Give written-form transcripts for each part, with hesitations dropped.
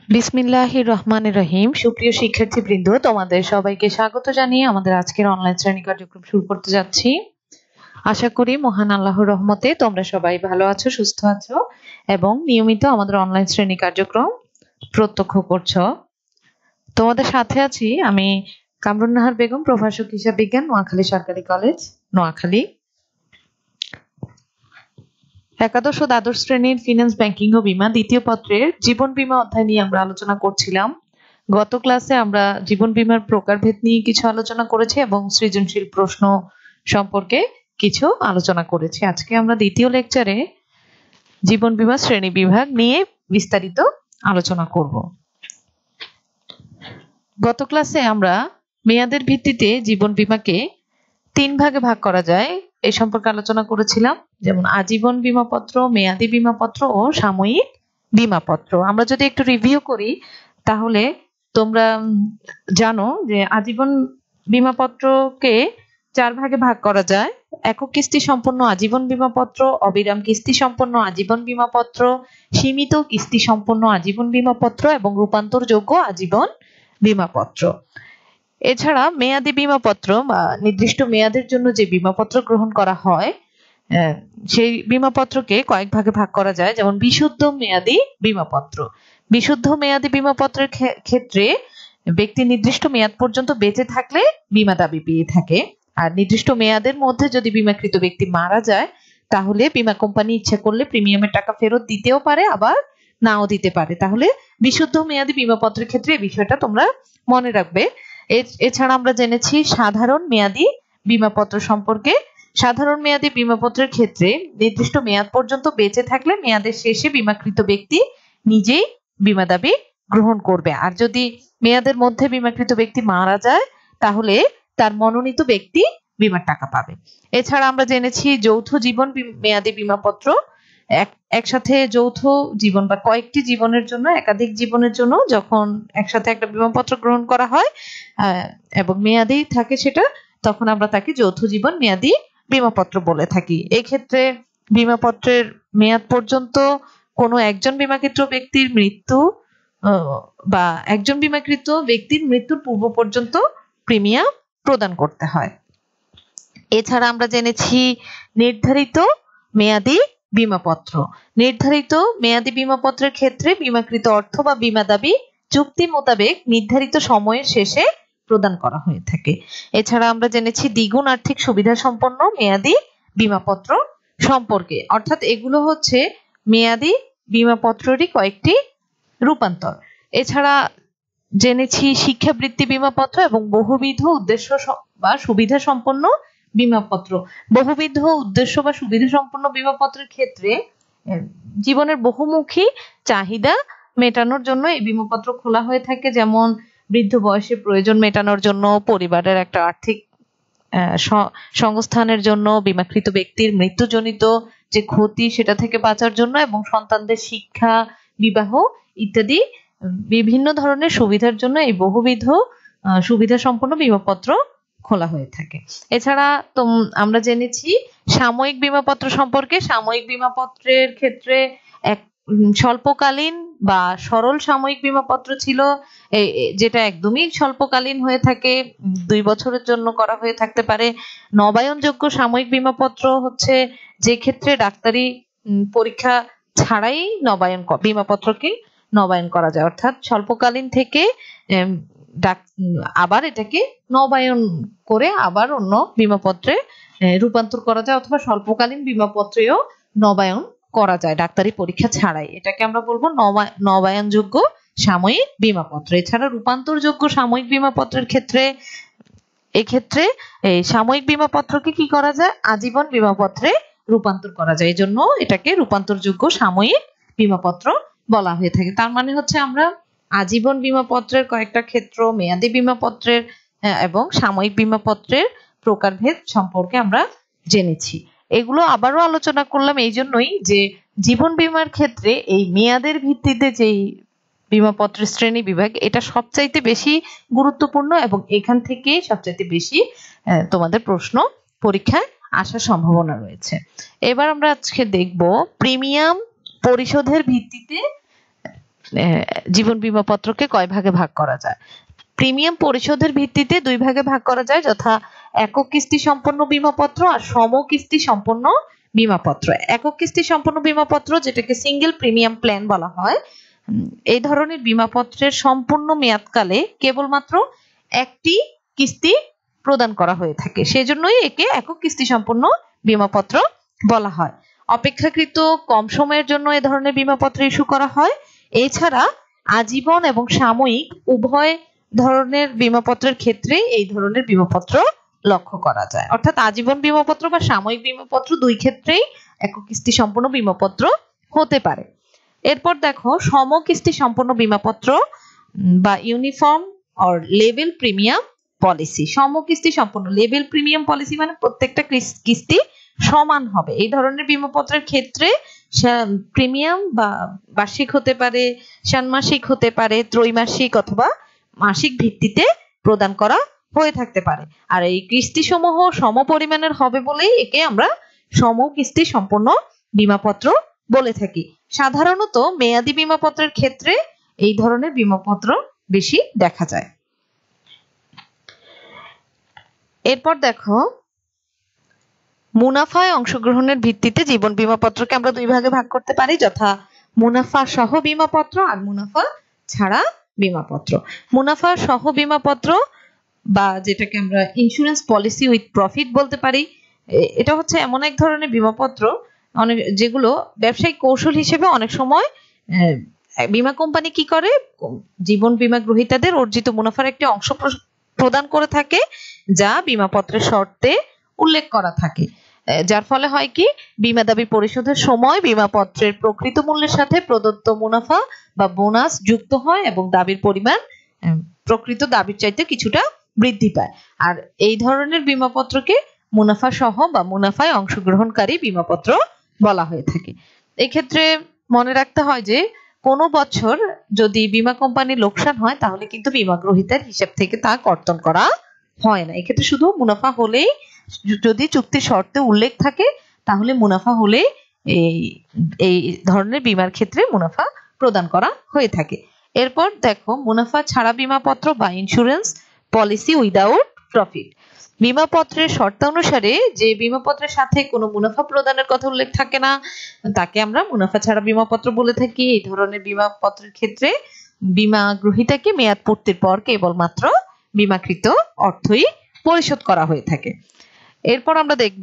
বিসমিল্লাহির রহমানির রহিম। সুপ্রিয় শিক্ষার্থীবৃন্দ, তোমাদের সবাইকে স্বাগত জানিয়ে আমাদের আজকের অনলাইন শ্রেণী কার্যক্রম শুরু করতে যাচ্ছি। আশা করি মহান আল্লাহর রহমতে তোমরা সবাই ভালো আছো, সুস্থ আছো এবং নিয়মিত আমাদের অনলাইন শ্রেণী কার্যক্রম প্রত্যক্ষ করছো। তোমাদের সাথে আছি আমি কামরুন নাহার বেগম, প্রভাষক হিসাব বিজ্ঞান, নোয়াখালী সরকারি কলেজ, নোয়াখালী। একাদশ ও দ্বাদশ শ্রেণীর ফিন্যান্স, ব্যাংকিং ও বীমা দ্বিতীয় পত্রের জীবন বীমা অধ্যায় নিয়ে আমরা আলোচনা করছিলাম। গত ক্লাসে আমরা জীবন বীমার প্রকারভেদ নিয়ে কিছু আলোচনা করেছি এবং সৃজনশীল প্রশ্ন সম্পর্কে কিছু আলোচনা করেছি। আজকে আমরা দ্বিতীয় লেকচারে জীবন বীমা শ্রেণী বিভাগ নিয়ে বিস্তারিত আলোচনা করব। গত ক্লাসে আমরা মেয়াদের ভিত্তিতে জীবন বীমাকে 3 ভাগে ভাগ করা যায় এই সম্পর্কে আলোচনা করেছিলাম, যেমন আজীবন বীমাপত্র, মেয়াদি বীমাপত্র ও সাময়িক বীমাপত্র। আমরা যদি একটু রিভিউ করি তাহলে তোমরা জানো যে আজীবন বীমাপত্রকে 4 ভাগে ভাগ করা যায়: একক কিস্তি সম্পন্ন আজীবন বীমাপত্র, অবিরাম কিস্তি সম্পন্ন আজীবন বীমাপত্র, সীমিত কিস্তি সম্পন্ন আজীবন বীমাপত্র এবং রূপান্তরযোগ্য আজীবন বীমাপত্র। এছাড়া মেয়াদি বীমাপত্র বা নির্দিষ্ট মেয়াদের জন্য যে বীমাপত্র গ্রহণ করা হয় সেই বীমাপত্রকে কয়েক ভাগে ভাগ করা যায়, যেমন বিশুদ্ধ মেয়াদি বীমাপত্র। বিশুদ্ধ মেয়াদি বীমাপত্রের ক্ষেত্রে ব্যক্তি নির্দিষ্ট মেয়াদ পর্যন্ত বেঁচে থাকলে বীমা দাবি পেয়ে থাকে, আর নির্দিষ্ট মেয়াদের মধ্যে যদি বীমাকৃত ব্যক্তি মারা যায় তাহলে বীমা কোম্পানি ইচ্ছা করলে প্রিমিয়ামের টাকা ফেরত দিতেও পারে, আবার নাও দিতে পারে। তাহলে বিশুদ্ধ মেয়াদি বীমাপত্রের ক্ষেত্রে এই বিষয়টা তোমরা মনে রাখবে। এছাড়া আমরা জেনেছি সাধারণ মেয়াদি বীমাপত্র সম্পর্কে। সাধারণ মেয়াদি বীমাপত্রের ক্ষেত্রে নির্দিষ্ট মেয়াদ পর্যন্ত বেঁচে থাকলে মেয়াদের শেষে বীমাকৃত ব্যক্তি নিজেই বীমা দাবি গ্রহণ করবে, আর যদি মেয়াদের মধ্যে বীমাকৃত ব্যক্তি মারা যায় তাহলে তার মনোনীত ব্যক্তি বীমার টাকা পাবে। এছাড়া আমরা জেনেছি যৌথ জীবন মেয়াদি বীমাপত্র। একসাথে যৌথ জীবন বা কয়েকটি জীবনের জন্য, একাধিক জীবনের জন্য যখন একসাথে একটা বীমাপত্র গ্রহণ করা হয় এবং মেয়াদি থাকে সেটা, তখন আমরা তাকে যৌথ জীবন মেয়াদি বীমাপত্র বলে থাকি। এই ক্ষেত্রে বীমাপত্রের মেয়াদ পর্যন্ত কোনো একজন বীমাকৃত ব্যক্তির মৃত্যু বা একজন বীমাকৃত ব্যক্তির মৃত্যুর পূর্ব পর্যন্ত প্রিমিয়াম প্রদান করতে হয়। এছাড়া আমরা জেনেছি নির্ধারিত মেয়াদি বীমাপত্র। নির্ধারিত মেয়াদি বীমাপত্রের ক্ষেত্রে বীমাকৃত অর্থ বা বীমা দাবি চুক্তি মোতাবেক নির্ধারিত সময়ের শেষে প্রদান করা হয়ে থাকে। এছাড়া আমরা জেনেছি দ্বিগুণ আর্থিক সুবিধা সম্পন্ন মেয়াদি বীমাপত্র সম্পর্কে, অর্থাৎ এগুলো হচ্ছে মেয়াদি বীমাপত্রেরই কয়েকটি রূপান্তর। এছাড়া জেনেছি শিক্ষাবৃত্তি বীমাপত্র এবং বহুবিধ উদ্দেশ্য বা সুবিধা সম্পন্ন বীমাপত্র। বহুবিধ উদ্দেশ্য বা সুবিধা সম্পন্ন বীমাপত্রের ক্ষেত্রে জীবনের বহুমুখী চাহিদা মেটানোর জন্য এই বীমাপত্র খোলা হয়ে থাকে, যেমন বৃদ্ধ বয়সে প্রয়োজন মেটানোর জন্য, পরিবারের একটা আর্থিক সংস্থানের জন্য, বীমাকৃত ব্যক্তির মৃত্যুজনিত যে ক্ষতি সেটা থেকে বাঁচার জন্য এবং সন্তানদের শিক্ষা, বিবাহ ইত্যাদি বিভিন্ন ধরনের সুবিধার জন্য এই বহুবিধ সুবিধা সম্পন্ন বীমাপত্র খোলা হয়ে থাকে। এছাড়া আমরা জেনেছি সাময়িক বীমাপত্র সম্পর্কে। সাময়িক বীমাপত্রের ক্ষেত্রে এক স্বল্পকালীন বা সরল সাময়িক বীমাপত্র ছিল, যেটা একদমই স্বল্পকালীন হয়ে থাকে, 2 বছরের জন্য করা হয়ে থাকতে পারে। নবায়নযোগ্য সাময়িক বীমাপত্র হচ্ছে যে ক্ষেত্রে ডাক্তারি পরীক্ষা ছাড়াই বীমাপত্রকে নবায়ন করা যায়, অর্থাৎ স্বল্পকালীন থেকে আবার এটাকে নবায়ন করে আবার অন্য বীমাপত্রে রূপান্তর করা যায়, অথবা স্বল্পকালীন বীমাপত্রেও নবায়ন করা যায় ডাক্তারি পরীক্ষা ছাড়াই। এটাকে আমরা বলবো নবায়নযোগ্য সাময়িক বীমাপত্র। এছাড়া রূপান্তরযোগ্য সাময়িক বীমাপত্রের ক্ষেত্রে এক্ষেত্রে এই সাময়িক বীমাপত্রকে কি করা যায়, আজীবন বীমাপত্রে রূপান্তর করা যায়, এই জন্য এটাকে রূপান্তরযোগ্য সাময়িক বীমাপত্র বলা হয়ে থাকে। তার মানে হচ্ছে আমরা আজীবন বীমাপত্রের কয়েকটা ক্ষেত্র, মেয়াদি বীমাপত্রের এবং সাময়িক বীমাপত্রের প্রকারভেদ সম্পর্কে আমরা জেনেছি। এগুলো আবারও আলোচনা করলাম এই জন্যই যে জীবন বীমার ক্ষেত্রে এই মেয়াদের ভিত্তিতে যেই বীমাপত্রের শ্রেণী বিভাগ, এটা সবচাইতে বেশি গুরুত্বপূর্ণ এবং এখান থেকে সবচাইতে বেশি তোমাদের প্রশ্ন পরীক্ষায় আসার সম্ভাবনা রয়েছে। এবার আমরা আজকে দেখব প্রিমিয়াম পরিশোধের ভিত্তিতে জীবন বীমা পত্রকে কয় ভাগে ভাগ করা যায়? প্রিমিয়াম পরিশোধের ভিত্তিতে দুই ভাগে ভাগ করা যায়, যথা একক কিস্তি সম্পন্ন বীমাপত্র আর সম কিস্তি সম্পন্ন বীমাপত্র। একক কিস্তি সম্পন্ন বীমাপত্র, যেটাকে সিঙ্গেল প্রিমিয়াম প্ল্যান বলা হয়, এই ধরনের বীমাপত্রের সম্পূর্ণ মেয়াদকালে কেবলমাত্র একটি কিস্তি প্রদান করা হয়ে থাকে, সেজন্যই একে একক কিস্তি সম্পন্ন বীমাপত্র বলা হয়। অপেক্ষাকৃত কম সময়ের জন্য এ ধরনের বীমাপত্র ইস্যু করা হয়। এছাড়া আজীবন এবং সাময়িক উভয় ধরনের বীমাপত্রের ক্ষেত্রে এই ধরনের বীমাপত্র লক্ষ্য করা যায়, অর্থাৎ আজীবন বীমাপত্র বা সাময়িক বীমাপত্র দুই ক্ষেত্রেই একক কিস্তি সম্পন্ন বীমাপত্র হতে পারে। এরপর দেখো সম কিস্তি সম্পন্ন বীমাপত্র বা uniform or level premium policy. সম কিস্তি সম্পন্ন লেভেল প্রিমিয়াম পলিসি মানে প্রত্যেকটা কিস্তি সমান হবে। এই ধরনের বীমাপত্রের ক্ষেত্রে প্রিমিয়াম বা বার্ষিক হতে পারে, ষান্মাসিক হতে পারে, ত্রৈমাসিক অথবা মাসিক ভিত্তিতে প্রদান করা হয়ে থাকতে পারে। আর এই কিস্তি সমূহ সম পরিমাণের হবে বলেই একে আমরা সম কিস্তি সম্পন্ন বীমাপত্র বলে থাকি। সাধারণত মেয়াদি বীমাপত্রের ক্ষেত্রে এই ধরনের বীমাপত্র বেশি দেখা যায়। এরপর দেখো মুনাফায় অংশগ্রহণের ভিত্তিতে জীবন বীমাপত্রকে আমরা দুই ভাগে ভাগ করতে পারি, যথা মুনাফা সহ বীমাপত্র আর মুনাফা ছাড়া বীমাপত্র। মুনাফা সহ বীমাপত্র বা যেটাকে আমরা ইন্স্যুরেন্স পলিসি উইথ প্রফিট বলতে পারি, এটা হচ্ছে এমন এক ধরনের বীমাপত্র যেগুলো ব্যবসায়িক কৌশল হিসেবে অনেক সময় বীমা কোম্পানি কি করে, জীবন বীমা গ্রহীতাদের অর্জিত মুনাফার একটি অংশ প্রদান করে থাকে, যা বীমাপত্রের শর্তে উল্লেখ করা থাকে, যার ফলে হয় কি বীমা দাবি পরিশোধের সময় বীমাপত্রের প্রকৃত মূল্যের সাথে প্রদত্ত মুনাফা বা বোনাস যুক্ত হয় এবং দাবির পরিমাণ প্রকৃত দাবির চাইতে কিছুটা বৃদ্ধি পায়। আর এই ধরনের বীমাপত্রকে মুনাফা সহ বা মুনাফায় অংশগ্রহণকারী বীমাপত্র বলা হয়ে থাকে। এক্ষেত্রে মনে রাখতে হয় যে কোনো বছর যদি বীমা কোম্পানির লোকসান হয় তাহলে কিন্তু বীমা গ্রহীতার হিসাব থেকে তা কর্তন করা হয় না। এক্ষেত্রে শুধু মুনাফা হলেই, যদি চুক্তির শর্তে উল্লেখ থাকে তাহলে মুনাফা হলেই এই ধরনের বীমার ক্ষেত্রে মুনাফা প্রদান করা হয়ে থাকে। এরপর দেখো মুনাফা ছাড়া বীমাপত্র বা ইন্স্যুরেন্স পলিসি উইদাউট প্রফিট। বীমাপত্রের শর্তানুসারে যে বীমাপত্রের সাথে কোনো মুনাফা প্রদানের কথা উল্লেখ থাকে না তাকে আমরা মুনাফা ছাড়া বীমাপত্র বলে থাকি। এই ধরনের বীমাপত্রের ক্ষেত্রে বীমা গ্রহীতাকে মেয়াদ পূর্তির পর কেবলমাত্র বীমাকৃত অর্থই পরিশোধ করা হয়ে থাকে। এরপর আমরা দেখব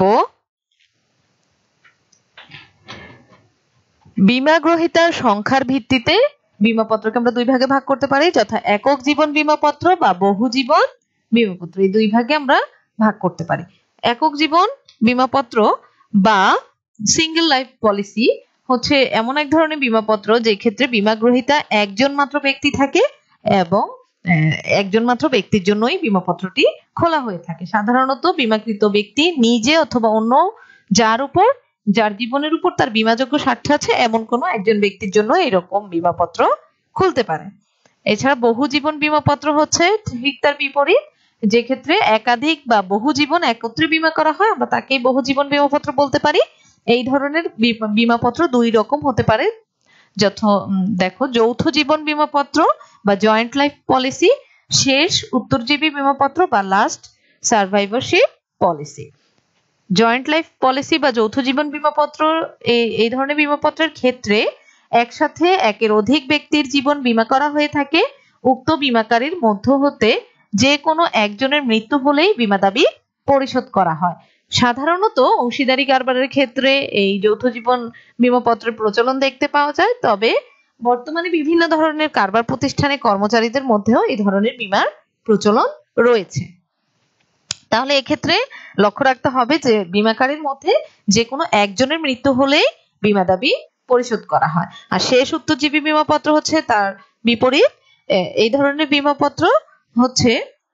বীমা গ্রহীতার সংখ্যার ভিত্তিতে বীমাপত্রকে আমরা দুই ভাগে ভাগ করতে পারি, যথা একক জীবন বীমাপত্র বা বহু জীবন বীমাপত্র। এই দুই ভাগে আমরা ভাগ করতে পারি। একক জীবন বীমাপত্র বা সিঙ্গেল লাইফ পলিসি হচ্ছে এমন এক ধরনের বীমাপত্র যে ক্ষেত্রে বীমা গ্রহীতা একজন মাত্র ব্যক্তি থাকে এবং একজন মাত্র ব্যক্তির জন্যই বীমাপত্রটি খোলা হয়ে থাকে। সাধারণত বীমাকৃত ব্যক্তি নিজে অথবা অন্য যার জীবনের উপর তার বীমাযোগ্য স্বার্থ আছে এমন কোনো একজন ব্যক্তির জন্য এরকম বীমাপত্র খুলতে পারে। এছাড়া বহু জীবন বীমাপত্র হচ্ছে ঠিক তার বিপরীত, যে ক্ষেত্রে একাধিক বা বহু জীবন একত্রে বীমা করা হয়, আমরা তাকেই বহু জীবন বীমাপত্র বলতে পারি। এই ধরনের বীমাপত্র দুই রকম হতে পারে, দেখো যৌথ জীবন বীমাপত্র বা জয়েন্ট লাইফ পলিসি, শেষ উত্তরজীবী বীমাপত্র বা last survivorship policy. Joint life policy বা যৌথ জীবন বীমাপত্র এই ধরনের বীমাপত্রের ক্ষেত্রে একসাথে একের অধিক ব্যক্তির জীবন বীমা করা হয়ে থাকে। উক্ত বীমাকারীর মধ্য হতে যে কোনো একজনের মৃত্যু হলেই বীমা দাবি পরিশোধ করা হয়। সাধারণত অংশীদারি কারবারের ক্ষেত্রে এই যৌথ জীবন বীমাপত্রের প্রচলন দেখতে পাওয়া যায়, তবে বর্তমানে বিভিন্ন ধরনের কারবার প্রতিষ্ঠানে কর্মচারীদের মধ্যেও এই ধরনের বীমার প্রচলন রয়েছে। তাহলে এক্ষেত্রে লক্ষ্য রাখতে হবে যে বীমাকারীর মধ্যে যে কোনো একজনের মৃত্যু হলেই বীমা দাবি পরিশোধ করা হয়। আর শেষ উত্তরজীবী বীমাপত্র হচ্ছে তার বিপরীত। এই ধরনের বীমাপত্র হচ্ছে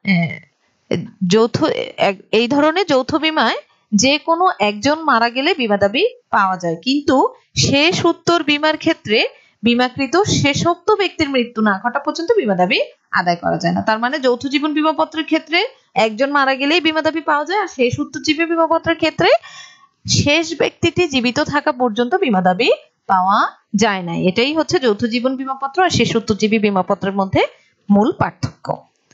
এই ধরনের যৌথ বীমায় যে কোনো একজন মারা গেলে বীমা দাবি পাওয়া যায়, কিন্তু শেষ উত্তর বীমার ক্ষেত্রে বীমাকৃত শেষোক্ত ব্যক্তির মৃত্যু না ঘটা পর্যন্ত বীমা দাবি আদায় করা যায় না। তার মানে যৌথ জীবন বীমাপত্রের ক্ষেত্রে একজন মারা গেলেই বীমা দাবি পাওয়া যায়, আর শেষ উত্তরজীবী বীমাপত্রের ক্ষেত্রে শেষ ব্যক্তিটি জীবিত থাকা পর্যন্ত বীমা দাবি পাওয়া যায় না। এটাই হচ্ছে যৌথ জীবন বীমা পত্র আর শেষোত্তরজীবী বীমা পত্রের মধ্যে মূল পার্থক্য।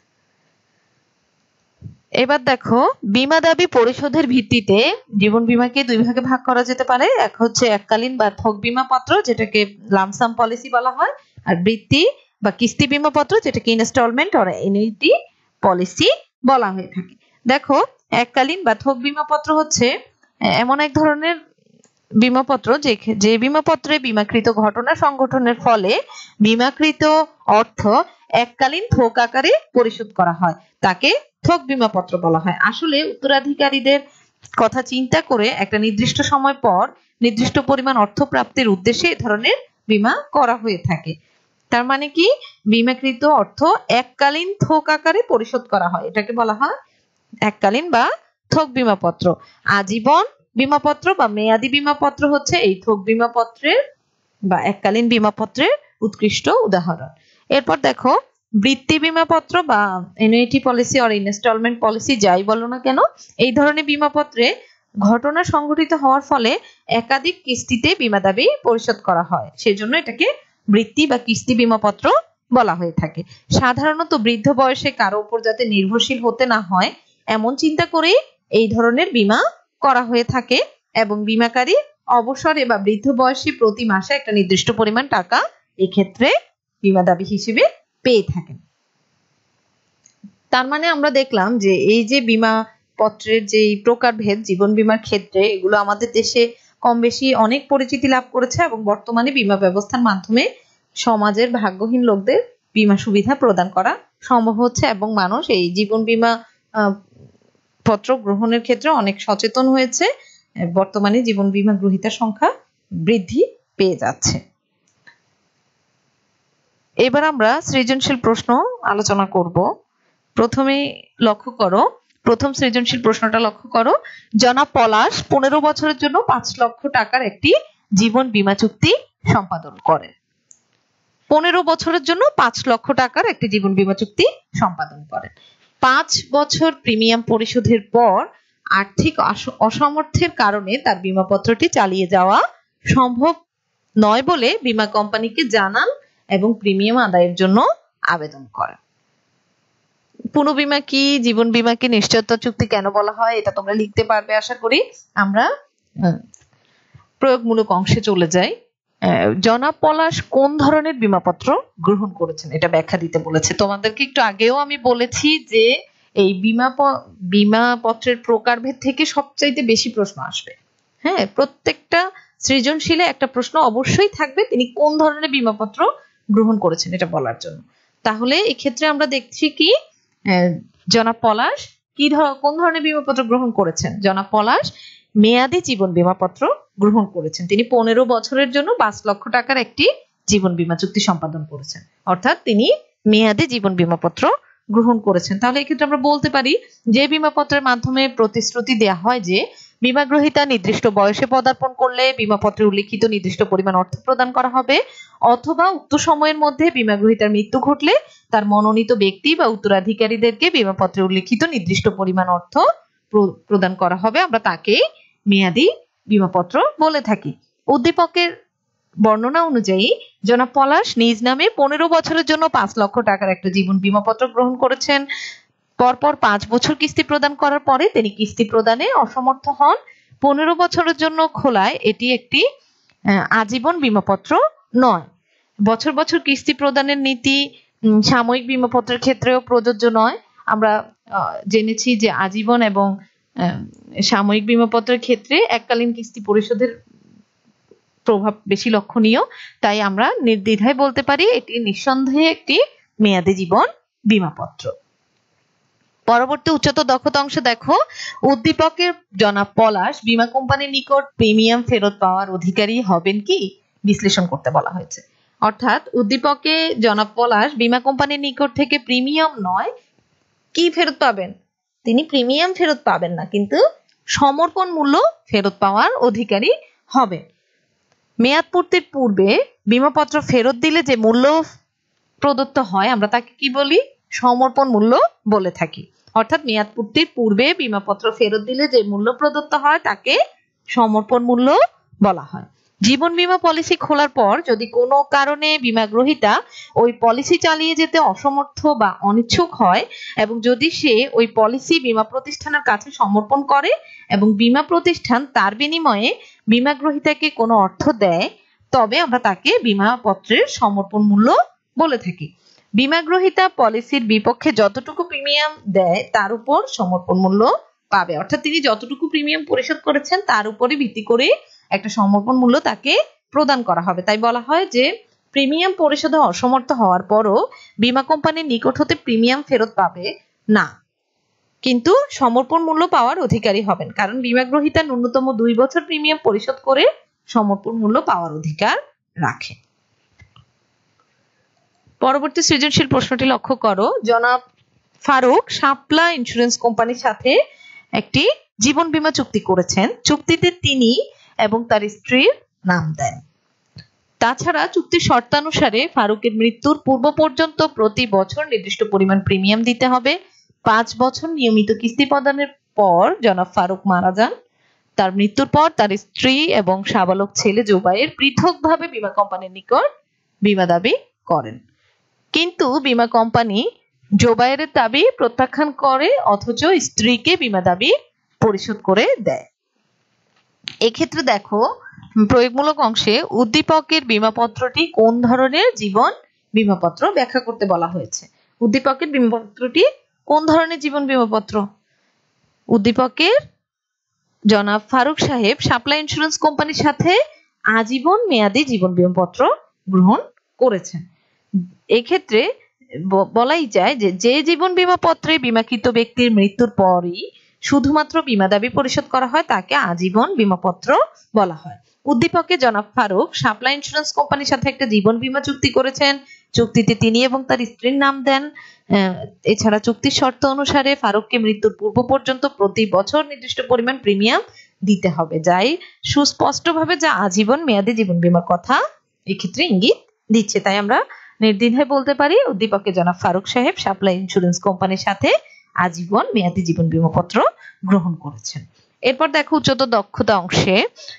এবার দেখো, বীমা দাবি পরিশোধের ভিত্তিতে জীবন বীমাকে দুই ভাগে ভাগ করা যেতে পারে। এক হচ্ছে এককালীন বা থোক বীমা পত্র, যেটাকে লামসাম পলিসি বলা হয়, আর বৃত্তি বা কিস্তি বীমা পত্র, যেটাকে ইনস্টলমেন্ট অর অ্যানুইটি পলিসি বলা হয়ে থাকে। দেখো, এককালীন বা থোক বীমা পত্র হচ্ছে এমন এক ধরনের বীমাপত্র যে বীমাপত্রে বীমাকৃত ঘটনা সংঘটনের ফলে বীমাকৃত অর্থ এককালীন থোক আকারে পরিশোধ করা হয়, তাকে থোক বীমাপত্র বলা হয়। আসলে উত্তরাধিকারীদের কথা চিন্তা করে একটা নির্দিষ্ট সময় পর নির্দিষ্ট পরিমাণ অর্থ প্রাপ্তির উদ্দেশ্যে এই ধরনের বীমা করা হয়ে থাকে। তার মানে কি, বীমাকৃত অর্থ এককালীন থোক আকারে পরিশোধ করা হয়, এটাকে বলা হয় এককালীন বা থোক বীমাপত্র। আজীবন বীমাপত্র বা মেয়াদি বীমাপত্র হচ্ছে এই থোক বীমাপত্রের বা এককালীন বীমাপত্রের উৎকৃষ্ট উদাহরণ। এরপর দেখো, বৃত্তি বীমাপত্র বা annuity policy or installment policy যাই বলো না কেন, এই ধরনের বীমাপত্রে ঘটনা সংঘটিত হওয়ার ফলে একাধিক কিস্তিতে বীমা দাবি পরিশোধ করা হয়, সেজন্য এটাকে বৃত্তি বা কিস্তি বীমাপত্র বলা হয়ে থাকে। সাধারণত বৃদ্ধ বয়সে কারো উপর যাতে নির্ভরশীল হতে না হয় এমন চিন্তা করেই এই ধরনের বীমা করা হয়ে থাকে, এবং বীমাকারী অবসরে বা বৃদ্ধ বয়সে প্রতি মাসে একটা নির্দিষ্ট পরিমাণ টাকা এক্ষেত্রে বীমা দাবি হিসেবে পেয়ে থাকেন। তার মানে আমরা দেখলাম যে এই যে বীমা পত্রের যে প্রকারভেদ জীবন বীমার ক্ষেত্রে, এগুলো আমাদের দেশে কম বেশি অনেক পরিচিতি লাভ করেছে, এবং বর্তমানে বীমা ব্যবস্থার মাধ্যমে সমাজের ভাগ্যহীন লোকদের বীমা সুবিধা প্রদান করা সম্ভব হচ্ছে, এবং মানুষ এই জীবন বীমা পত্র গ্রহণের ক্ষেত্রে অনেক সচেতন হয়েছে। বর্তমানে জীবন বীমা গ্রহীতার সংখ্যা বৃদ্ধি পেয়ে যাচ্ছে। এবার আমরা সৃজনশীল প্রশ্ন আলোচনা করব। প্রথমে লক্ষ্য করো, প্রথম সৃজনশীল প্রশ্নটা লক্ষ্য করো। জনাব পলাশ 15 বছরের জন্য 5 লক্ষ টাকার একটি জীবন বীমা চুক্তি সম্পাদন করেন। 15 বছরের জন্য 5 লক্ষ টাকার একটি জীবন বীমা চুক্তি সম্পাদন করেন। 5 বছর প্রিমিয়াম পরিশোধের পর আর্থিক অসামর্থ্যের কারণে তার বীমাপত্রটি চালিয়ে যাওয়া সম্ভব নয় বলে বীমা কোম্পানিকে জানান এবং প্রিমিয়াম আদায়ের জন্য আবেদন করেন। পুনঃবীমা কি, জীবন বীমাকে নিশ্চয়তা চুক্তি কেন বলা হয়, এটা তোমরা লিখতে পারবে আশা করি। আমরা প্রয়োগমূলক অংশে চলে যাই। জনাব পলাশ কোন ধরনের বীমাপত্র গ্রহণ করেছেন এটা ব্যাখ্যা দিতে বলেছে। তোমাদেরকে একটু আগেও আমি বলেছি যে এই বীমাপত্রের প্রকারভেদ থেকে সবচাইতে বেশি প্রশ্ন আসবে। হ্যাঁ, প্রত্যেকটা সৃজনশীলে একটা প্রশ্ন অবশ্যই থাকবে, তিনি কোন ধরনের বীমাপত্র গ্রহণ করেছেন এটা বলার জন্য। তাহলে এই ক্ষেত্রে আমরা দেখছি কি, জনাব পলাশ কোন ধরনের বীমাপত্র গ্রহণ করেছেন। জনাব পলাশ মেয়াদি জীবন বীমাপত্র গ্রহণ করেছেন। তিনি 15 বছরের জন্য 5 লক্ষ টাকার একটি জীবন বীমা চুক্তি সম্পাদন করেছেন, অর্থাৎ তিনি মেয়াদি জীবন বীমাপত্র গ্রহণ করেছেন। তাহলে এক্ষেত্রে আমরা বলতে পারি যে বীমাপত্রের মাধ্যমে প্রতিশ্রুতি দেওয়া হয় যে বীমা গ্রহীতা নির্দিষ্ট বয়সে পদার্পণ করলে বীমাপত্রে উল্লিখিত নির্দিষ্ট পরিমাণ অর্থ প্রদান করা হবে, অথবা উক্ত সময়ের মধ্যে বীমা গ্রহীতার মৃত্যু ঘটলে তার মনোনীত ব্যক্তি বা উত্তরাধিকারীদেরকে বীমাপত্রে উল্লিখিত নির্দিষ্ট পরিমাণ অর্থ প্রদান করা হবে, আমরা তাকে মেয়াদি বীমাপত্র বলে থাকি। উদ্দীপকের বর্ণনা অনুযায়ী জনাব পলাশ নিজ নামে 15 বছরের জন্য 5 লক্ষ টাকার একটা জীবন বীমাপত্র গ্রহণ করেছেন। পরপর 5 বছর কিস্তি প্রদান করার পরে তিনি কিস্তি প্রদানে অসমর্থ হন। 15 বছরের জন্য খোলায় এটি একটি আজীবন বীমাপত্র নয়। বছর বছর কিস্তি প্রদানের নীতি সাময়িক বীমাপত্রের ক্ষেত্রেও প্রযোজ্য নয়। আমরা জেনেছি যে আজীবন এবং সাময়িক বীমাপত্রের ক্ষেত্রে এককালীন কিস্তি পরিশোধের প্রভাব বেশি লক্ষণীয়, তাই আমরা নির্দ্বিধায় বলতে পারি এটি নিঃসন্দেহে একটি মেয়াদি জীবন বীমাপত্র। পরবর্তী উচ্চতর দক্ষতা অংশে দেখো, উদ্দীপকের জনাব পলাশ বীমা কোম্পানির নিকট প্রিমিয়াম ফেরত পাওয়ার অধিকারী হবেন কি বিশ্লেষণ করতে বলা হয়েছে। অর্থাৎ উদ্দীপকে জনাব পলাশ বীমা কোম্পানির নিকট থেকে প্রিমিয়াম নয়, কি ফেরত পাবেন? তিনি প্রিমিয়াম ফেরত পাবেন না, কিন্তু সমর্পণ মূল্য ফেরত পাওয়ার অধিকারী হবেন। মেয়াদ পূর্তির পূর্বে বীমাপত্র ফেরত দিলে যে মূল্য প্রদত্ত হয় আমরা তাকে কি বলি? সমর্পণ মূল্য বলে থাকি। অর্থাৎ মেয়াদ পূর্তির পূর্বে বীমাপত্র ফেরত দিলে যে মূল্য প্রদত্ত হয় তাকে সমর্পণ মূল্য বলা হয়। জীবন বীমা পলিসি খোলার পর যদি কোনো কারণে বীমা গ্রহীতা ওই পলিসি চালিয়ে যেতে অসমর্থ বা অনিচ্ছুক হয় এবং যদি সে ওই পলিসি বীমা প্রতিষ্ঠানের কাছে সমর্পণ করে এবং বীমা প্রতিষ্ঠান তার বিনিময়ে বীমা গ্রহীতাকে কোনো অর্থ দেয়, তবে আমরা তাকে বীমা পত্রের সমর্পণ মূল্য বলে থাকি। বীমা গ্রহীতা পলিসির বিপক্ষে যতটুকু প্রিমিয়াম দেয় তার উপর সমর্পণ মূল্য পাবে, অর্থাৎ তিনি যতটুকু প্রিমিয়াম পরিশোধ করেছেন তার উপরে ভিত্তি করে একটা সমর্পণ মূল্য তাকে প্রদান করা হবে। তাই বলা হয় যে প্রিমিয়াম পরিশোধে অসমর্থ হওয়ার পরও বীমা কোম্পানির নিকট হতে প্রিমিয়াম ফেরত পাবে না, কিন্তু সমর্পণ মূল্য পাওয়ার অধিকারী হবেন, কারণ বীমা গ্রহীতা ন্যূনতম 2 বছর প্রিমিয়াম পরিশোধ করে সমর্পণ মূল্য পাওয়ার অধিকার রাখে। পরবর্তী সৃজনশীল প্রশ্নটি লক্ষ্য করো। জনাব ফারুক শাপলা ইন্স্যুরেন্স কোম্পানির সাথে একটি জীবন বীমা চুক্তি করেছেন। চুক্তিতে তিনি এবং তার স্ত্রীর নাম দেন। তাছাড়া চুক্তির শর্তানুসারে ফারুকের মৃত্যুর পূর্ব পর্যন্ত প্রতি বছর নির্দিষ্ট পরিমাণ প্রিমিয়াম দিতে হবে। 5 বছর নিয়মিত কিস্তি প্রদানের পর জনাব ফারুক মারা যান। তার মৃত্যুর পর তার স্ত্রী এবং সাবালক ছেলে জোবায়ের পৃথকভাবে বীমা কোম্পানির নিকট বীমা দাবি করেন, কিন্তু বীমা কোম্পানি জোবায়ের দাবি প্রত্যাখ্যান করে, অথচ স্ত্রীকে বীমা দাবি পরিশোধ করে দেয়। এক্ষেত্রে দেখো প্রয়োগমূলক অংশে উদ্দীপকের বীমাপত্রটি কোন ধরনের জীবন বীমাপত্র ব্যাখ্যা করতে বলা হয়েছে। উদ্দীপকের বীমাপত্রটি কোন ধরনের জীবন বীমাপত্র? উদ্দীপকের জনাব ফারুক সাহেব শাপলা ইন্স্যুরেন্স কোম্পানির সাথে আজীবন মেয়াদী জীবন বীমাপত্র গ্রহণ করেছেন। এক্ষেত্রে বলাই যায় যে জীবন বীমাপত্রে বীমাকৃত ব্যক্তির মৃত্যুর পরই শুধুমাত্র বীমা দাবি পরিশোধ করা হয় তাকে আজীবন বীমাপত্র বলা হয়। উদ্দীপকে জনাব ফারুক শাপলা ইন্স্যুরেন্স কোম্পানির সাথে একটা জীবন বীমা চুক্তি করেছেন। চুক্তিতে তিনি এবং তার স্ত্রীর নাম দেন। এছাড়া চুক্তির শর্ত অনুসারে ফারুককে মৃত্যুর পূর্ব পর্যন্ত প্রতি বছর নির্দিষ্ট পরিমাণ প্রিমিয়াম দিতে হবে, যাই সুস্পষ্টভাবে যা আজীবন মেয়াদী জীবন বীমার কথা এক্ষেত্রে ইঙ্গিত দিচ্ছে। তাই আমরা নির্দ্বিধায় বলতে পারি উদ্দীপকে জনাব ফারুক সাহেব শাপলা ইন্স্যুরেন্স কোম্পানির সাথে আজীবন মেয়াদী জীবন বীমাপত্র গ্রহণ করেছেন। এরপর দেখো উচ্চতর দক্ষতা অংশে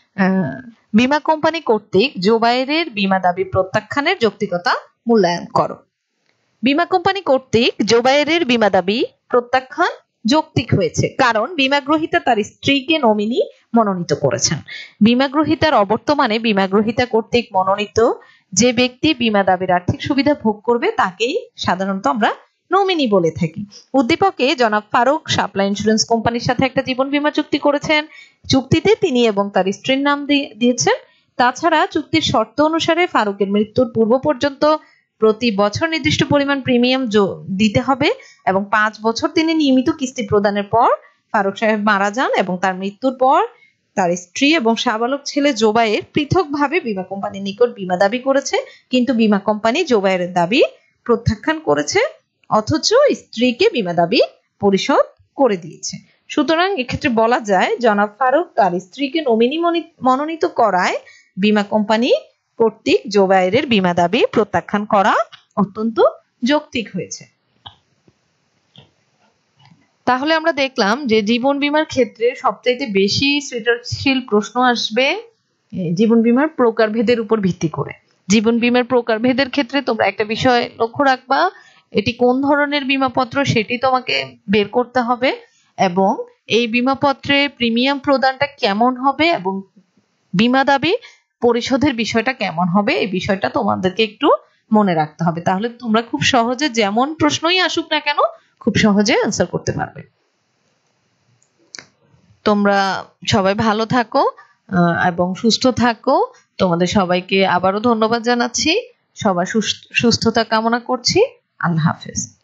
বীমা কোম্পানি কর্তৃক জোবায়েরের বীমা দাবি প্রত্যাখ্যানের যৌক্তিকতা মূল্যায়ন করো। বীমা কোম্পানি কর্তৃক জোবায়েরের বীমা দাবি প্রত্যাখ্যান যৌক্তিক হয়েছে কারণ বীমা গ্রহীতা তার স্ত্রীকে নমিনি মনোনীত করেছেন। বীমা গ্রহীতার অবর্তমানে বীমা গ্রহীতা কর্তৃক মনোনীত যে ব্যক্তি বীমা দাবির আর্থিক সুবিধা ভোগ করবে তাকেই সাধারণত আমরা নমিনি বলে থাকি। উদ্দীপকে জনাব ফারুক শাপলা ইন্স্যুরেন্স কোম্পানির সাথে একটা জীবন বীমা চুক্তি করেছেন। চুক্তিতে তিনি এবং তার স্ত্রীর নাম দিয়েছেন। তাছাড়া চুক্তির শর্ত অনুসারে ফারুকের মৃত্যুর পূর্ব পর্যন্ত প্রতি বছর নির্দিষ্ট পরিমাণ প্রিমিয়াম দিতে হবে এবং 5 বছর তিনি নিয়মিত কিস্তি প্রদানের পর ফারুক সাহেব মারা যান এবং তার মৃত্যুর পর তার স্ত্রী এবং সাবালক ছেলে জোবায়ের পৃথকভাবে বীমা কোম্পানির নিকট বীমা দাবি করেছে, কিন্তু বীমা কোম্পানি জোবায়েরের দাবি প্রত্যাখ্যান করেছে, অথচ স্ত্রীকে বীমা দাবি পরিশোধ করে দিয়েছে। সুতরাং এক্ষেত্রে বলা যায় জনাব ফারুক তার স্ত্রীকে নমিনি মনোনীত করায় বীমা কোম্পানি কর্তৃক জোবায়েরের বীমা দাবি প্রত্যাখ্যান করা অত্যন্ত যৌক্তিক হয়েছে। তাহলে আমরা দেখলাম যে জীবন বীমার ক্ষেত্রে সবচাইতে বেশি সৃজনশীল প্রশ্ন আসবে জীবন বীমার প্রকারভেদের উপর ভিত্তি করে। জীবন বীমার প্রকারভেদের ক্ষেত্রে তোমরা একটা বিষয় লক্ষ্য রাখবা, এটি কোন ধরনের বীমাপত্র সেটি তোমাকে বের করতে হবে এবং এই বীমাপত্রে প্রিমিয়াম প্রদানটা কেমন হবে এবং বীমা দাবি পরিশোধের বিষয়টা কেমন হবে এই বিষয়টা তোমাদেরকে একটু মনে রাখতে হবে। তাহলে তোমরা খুব সহজে যেমন প্রশ্নই আসুক না কেন খুব সহজে আনসার করতে পারবে। তোমরা সবাই ভালো থাকো এবং সুস্থ থাকো। তোমাদের সবাইকে আবারও ধন্যবাদ জানাচ্ছি। সবার সুস্থতা কামনা করছি। আল্লাহ হাফেজ।